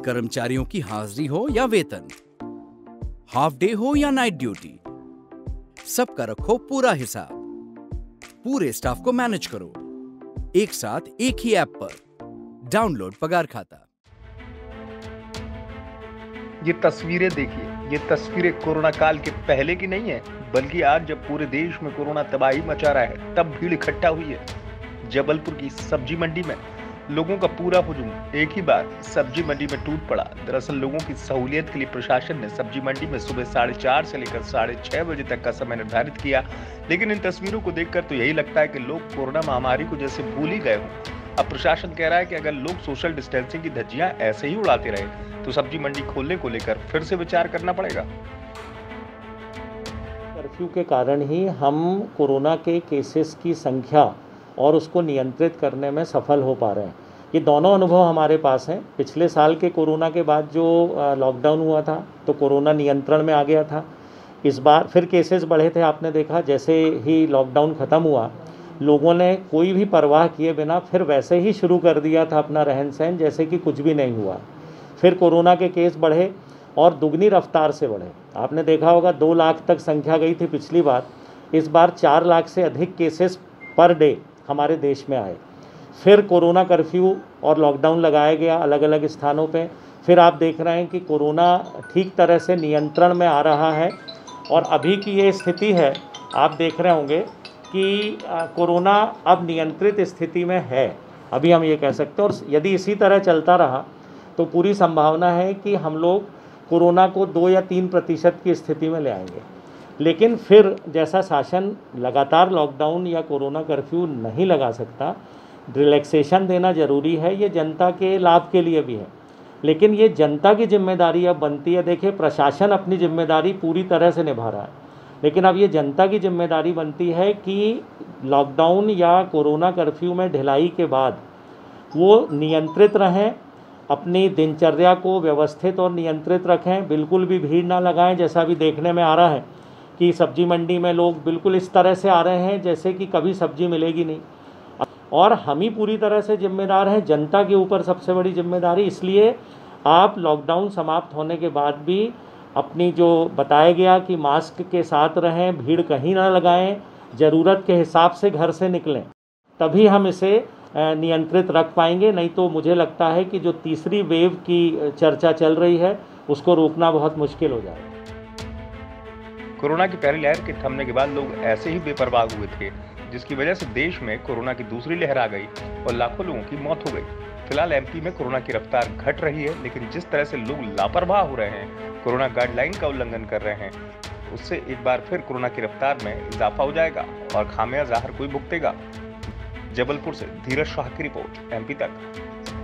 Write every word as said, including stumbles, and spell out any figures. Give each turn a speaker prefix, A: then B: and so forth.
A: कर्मचारियों की हाजिरी हो या वेतन, हाफ डे हो या नाइट ड्यूटी, सबका रखो पूरा हिसाब। पूरे स्टाफ को मैनेज करो एक साथ एक ही ऐप पर। डाउनलोड पगार खाता।
B: ये तस्वीरें देखिए, ये तस्वीरें कोरोना काल के पहले की नहीं है, बल्कि आज जब पूरे देश में कोरोना तबाही मचा रहा है तब भीड़ इकट्ठा हुई है। जबलपुर की सब्जी मंडी में लोगों का पूरा हुजूम एक ही बार सब्जी मंडी में टूट पड़ा। दरअसल लोगों की सहूलियत के लिए प्रशासन ने सब्जी मंडी में सुबह साढ़े चार से लेकर साढ़े छह बजे तक का समय निर्धारित किया, लेकिन इन तस्वीरों को देखकर तो यही लगता है कि लोग कोरोना महामारी को जैसे भूल ही गए हों। अब प्रशासन कह रहा है कि अगर लोग सोशल डिस्टेंसिंग की धज्जियां ऐसे ही उड़ाते रहे तो सब्जी मंडी खोलने को लेकर फिर से विचार करना पड़ेगा।
C: कर्फ्यू के कारण ही हम कोरोना के केसेस की संख्या और उसको नियंत्रित करने में सफल हो पा रहे हैं। ये दोनों अनुभव हमारे पास हैं। पिछले साल के कोरोना के बाद जो लॉकडाउन हुआ था तो कोरोना नियंत्रण में आ गया था। इस बार फिर केसेस बढ़े थे, आपने देखा। जैसे ही लॉकडाउन ख़त्म हुआ, लोगों ने कोई भी परवाह किए बिना फिर वैसे ही शुरू कर दिया था अपना रहन सहन, जैसे कि कुछ भी नहीं हुआ। फिर कोरोना के केस बढ़े और दुगनी रफ्तार से बढ़े। आपने देखा होगा दो लाख तक संख्या गई थी पिछली बार, इस बार चार लाख से अधिक केसेस पर डे हमारे देश में आए। फिर कोरोना कर्फ्यू और लॉकडाउन लगाया गया अलग अलग स्थानों पे। फिर आप देख रहे हैं कि कोरोना ठीक तरह से नियंत्रण में आ रहा है और अभी की ये स्थिति है, आप देख रहे होंगे कि कोरोना अब नियंत्रित स्थिति में है, अभी हम ये कह सकते हैं। और यदि इसी तरह चलता रहा तो पूरी संभावना है कि हम लोग कोरोना को दो या तीन प्रतिशत की स्थिति में ले आएंगे। लेकिन फिर जैसा शासन लगातार लॉकडाउन या कोरोना कर्फ्यू नहीं लगा सकता, रिलैक्सेशन देना ज़रूरी है। ये जनता के लाभ के लिए भी है, लेकिन ये जनता की जिम्मेदारी अब बनती है। देखिए, प्रशासन अपनी जिम्मेदारी पूरी तरह से निभा रहा है, लेकिन अब ये जनता की जिम्मेदारी बनती है कि लॉकडाउन या कोरोना कर्फ्यू में ढिलाई के बाद वो नियंत्रित रहें, अपनी दिनचर्या को व्यवस्थित और नियंत्रित रखें, बिल्कुल भी भीड़ ना लगाएं। जैसा अभी देखने में आ रहा है कि सब्जी मंडी में लोग बिल्कुल इस तरह से आ रहे हैं जैसे कि कभी सब्जी मिलेगी नहीं। और हम ही पूरी तरह से जिम्मेदार हैं, जनता के ऊपर सबसे बड़ी जिम्मेदारी। इसलिए आप लॉकडाउन समाप्त होने के बाद भी अपनी जो बताया गया कि मास्क के साथ रहें, भीड़ कहीं ना लगाएं, ज़रूरत के हिसाब से घर से निकलें, तभी हम इसे नियंत्रित रख पाएंगे। नहीं तो मुझे लगता है कि जो तीसरी वेव की चर्चा चल रही है उसको रोकना बहुत मुश्किल हो जाएगा।
B: कोरोना की पहली लहर के थमने के बाद लोग ऐसे ही बेपरवाह हुए थे, जिसकी वजह से देश में कोरोना की दूसरी लहर आ गई और लाखों लोगों की मौत हो गई। फिलहाल एमपी में कोरोना की रफ्तार घट रही है, लेकिन जिस तरह से लोग लापरवाह हो रहे हैं, कोरोना गाइडलाइन का उल्लंघन कर रहे हैं, उससे एक बार फिर कोरोना की रफ्तार में इजाफा हो जाएगा और खामियाजा हर कोई भुगतेगा। जबलपुर से धीरज शाह की रिपोर्ट, एमपी तक।